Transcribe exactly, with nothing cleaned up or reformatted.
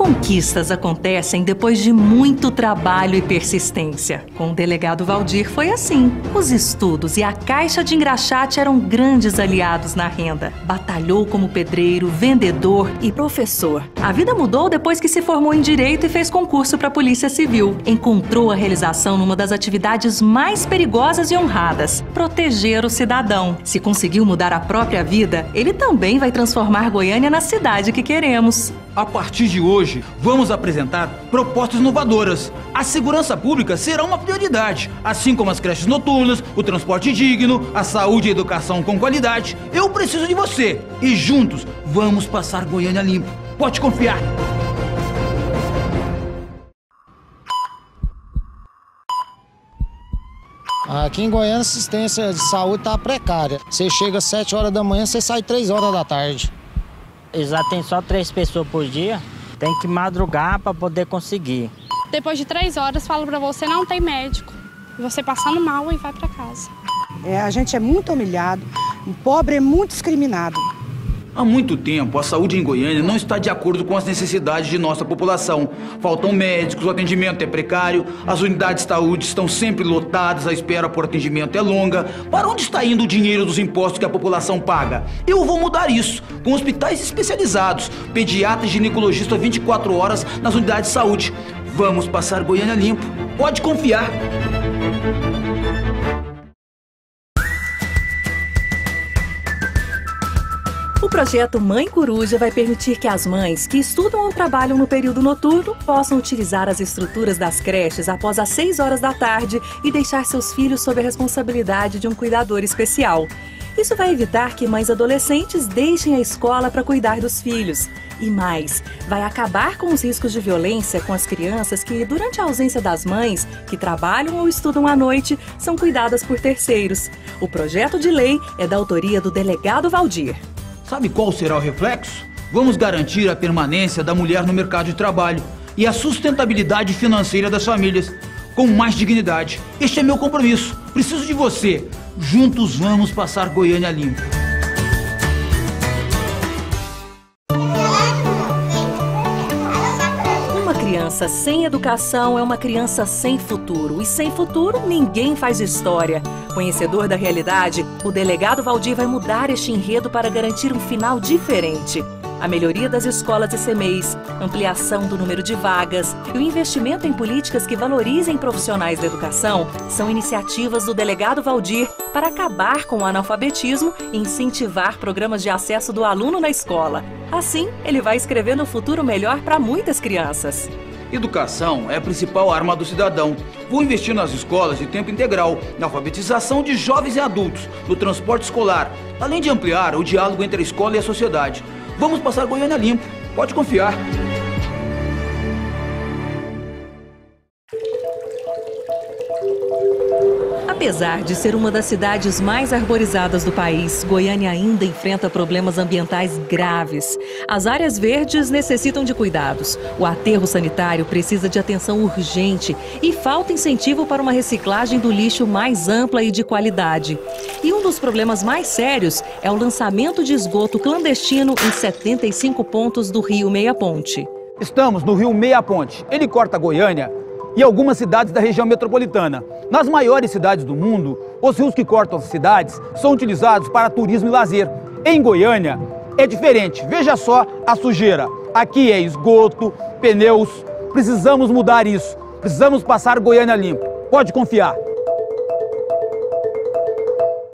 Conquistas acontecem depois de muito trabalho e persistência. Com o delegado Valdir foi assim. Os estudos e a caixa de engraxate eram grandes aliados na renda. Batalhou como pedreiro, vendedor e professor. A vida mudou depois que se formou em Direito e fez concurso para a Polícia Civil. Encontrou a realização numa das atividades mais perigosas e honradas: proteger o cidadão. Se conseguiu mudar a própria vida, ele também vai transformar Goiânia na cidade que queremos. A partir de hoje, vamos apresentar propostas inovadoras. A segurança pública será uma prioridade, assim como as creches noturnas, o transporte digno, a saúde e a educação com qualidade. Eu preciso de você e juntos vamos passar Goiânia limpo. Pode confiar. Aqui em Goiânia a assistência de saúde está precária. Você chega às sete horas da manhã, você sai três horas da tarde. Eles atendem só três pessoas por dia, tem que madrugar para poder conseguir. Depois de três horas, falo para você, não tem médico. Você passando mal e vai para casa. É, a gente é muito humilhado, o pobre é muito discriminado. Há muito tempo, a saúde em Goiânia não está de acordo com as necessidades de nossa população. Faltam médicos, o atendimento é precário, as unidades de saúde estão sempre lotadas, a espera por atendimento é longa. Para onde está indo o dinheiro dos impostos que a população paga? Eu vou mudar isso, com hospitais especializados, pediatra e ginecologista vinte e quatro horas nas unidades de saúde. Vamos passar Goiânia limpo, pode confiar. O projeto Mãe Coruja vai permitir que as mães que estudam ou trabalham no período noturno possam utilizar as estruturas das creches após as seis horas da tarde e deixar seus filhos sob a responsabilidade de um cuidador especial. Isso vai evitar que mães adolescentes deixem a escola para cuidar dos filhos. E mais, vai acabar com os riscos de violência com as crianças que, durante a ausência das mães, que trabalham ou estudam à noite, são cuidadas por terceiros. O projeto de lei é da autoria do delegado Valdir. Sabe qual será o reflexo? Vamos garantir a permanência da mulher no mercado de trabalho e a sustentabilidade financeira das famílias, com mais dignidade. Este é meu compromisso. Preciso de você. Juntos vamos passar Goiânia limpo. Uma criança sem educação é uma criança sem futuro. E sem futuro, ninguém faz história. Conhecedor da realidade, o delegado Valdir vai mudar este enredo para garantir um final diferente. A melhoria das escolas e C M E Is, ampliação do número de vagas e o investimento em políticas que valorizem profissionais da educação são iniciativas do delegado Valdir para acabar com o analfabetismo e incentivar programas de acesso do aluno na escola. Assim, ele vai escrevendo um futuro melhor para muitas crianças. Educação é a principal arma do cidadão. Vou investir nas escolas de tempo integral, na alfabetização de jovens e adultos, no transporte escolar, além de ampliar o diálogo entre a escola e a sociedade. Vamos passar Goiânia limpo, pode confiar. Apesar de ser uma das cidades mais arborizadas do país, Goiânia ainda enfrenta problemas ambientais graves. As áreas verdes necessitam de cuidados, o aterro sanitário precisa de atenção urgente e falta incentivo para uma reciclagem do lixo mais ampla e de qualidade. E um dos problemas mais sérios é o lançamento de esgoto clandestino em setenta e cinco pontos do Rio Meia Ponte. Estamos no Rio Meia Ponte. Ele corta Goiânia e algumas cidades da região metropolitana. Nas maiores cidades do mundo, os rios que cortam as cidades são utilizados para turismo e lazer. Em Goiânia é diferente. Veja só a sujeira. Aqui é esgoto, pneus. Precisamos mudar isso. Precisamos passar Goiânia limpo. Pode confiar.